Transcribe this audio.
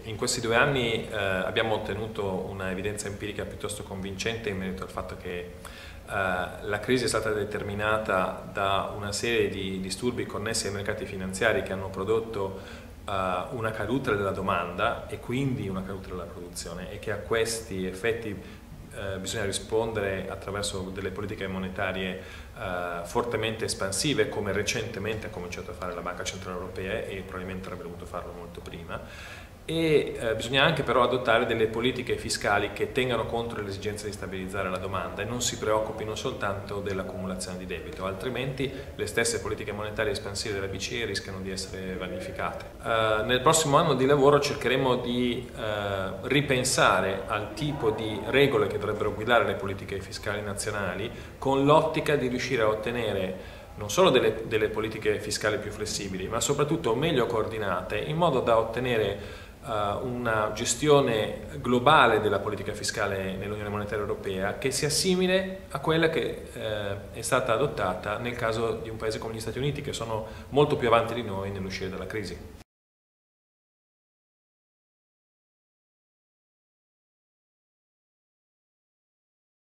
In questi 2 anni abbiamo ottenuto una evidenza empirica piuttosto convincente in merito al fatto che la crisi è stata determinata da una serie di disturbi connessi ai mercati finanziari che hanno prodotto una caduta della domanda e quindi una caduta della produzione, e che a questi effetti bisogna rispondere attraverso delle politiche monetarie fortemente espansive, come recentemente ha cominciato a fare la Banca Centrale Europea e probabilmente avrebbe dovuto farlo molto prima. E bisogna anche però adottare delle politiche fiscali che tengano conto dell'esigenza di stabilizzare la domanda e non si preoccupino soltanto dell'accumulazione di debito, altrimenti le stesse politiche monetarie espansive della BCE rischiano di essere vanificate. Nel prossimo anno di lavoro cercheremo di ripensare al tipo di regole che dovrebbero guidare le politiche fiscali nazionali, con l'ottica di riuscire a ottenere non solo delle politiche fiscali più flessibili, ma soprattutto meglio coordinate, in modo da ottenere una gestione globale della politica fiscale nell'Unione Monetaria Europea che sia simile a quella che è stata adottata nel caso di un paese come gli Stati Uniti, che sono molto più avanti di noi nell'uscire dalla crisi.